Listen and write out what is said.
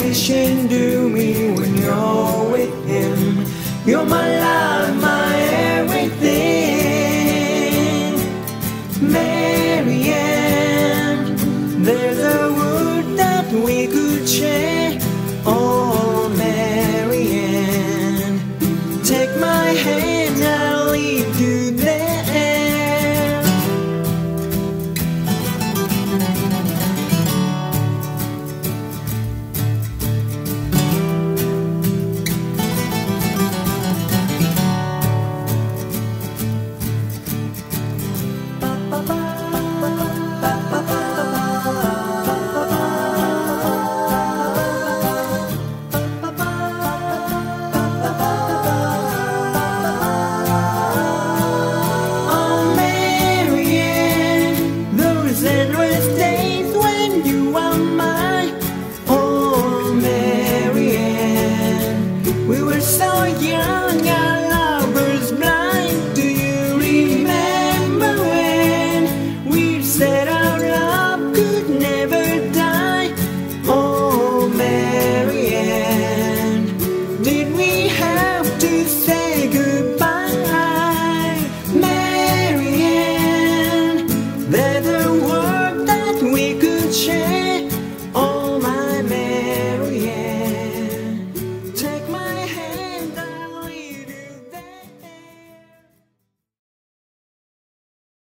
wishing to me when you're with him. You're my life, my everything. Maryanne, there's a word that we could share. Oh, Maryanne, take my hand, I'll lead you there. We were so young.